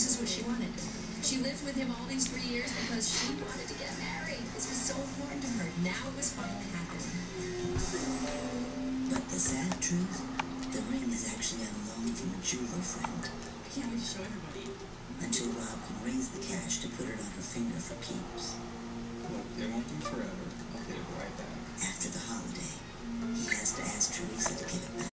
this is what she wanted. She lived with him all these 3 years because she wanted to get married. This was so important to her. Now it was finally happening. But the sad truth, the ring is actually on loan from a jeweler friend. Can't wait to show everybody. Until Rob can raise the cash to put it on her finger for keeps. Look, it won't be forever. I'll get it right back. After the holiday, he has to ask Teresa to give it back.